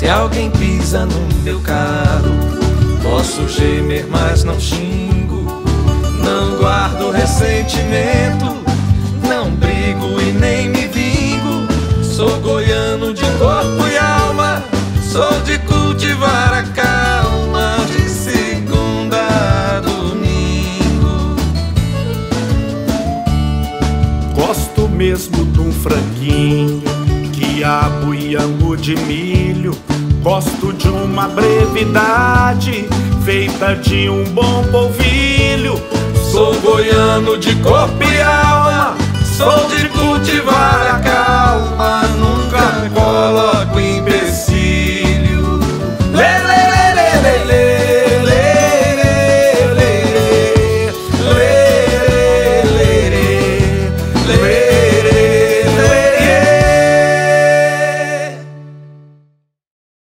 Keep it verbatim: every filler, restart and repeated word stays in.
Se alguém pisa no meu carro, posso gemer, mas não xingo. Não guardo ressentimento, não brigo e nem me vingo. Sou goiano de corpo e alma, sou de cultivar a calma, de segunda a domingo. Gosto mesmo de um franguinho, quiabo e angu de milho. Gosto de uma brevidade feita de um bom polvilho. Sou goiano de corpo e alma, sou de cultivar a calma, nunca coloco em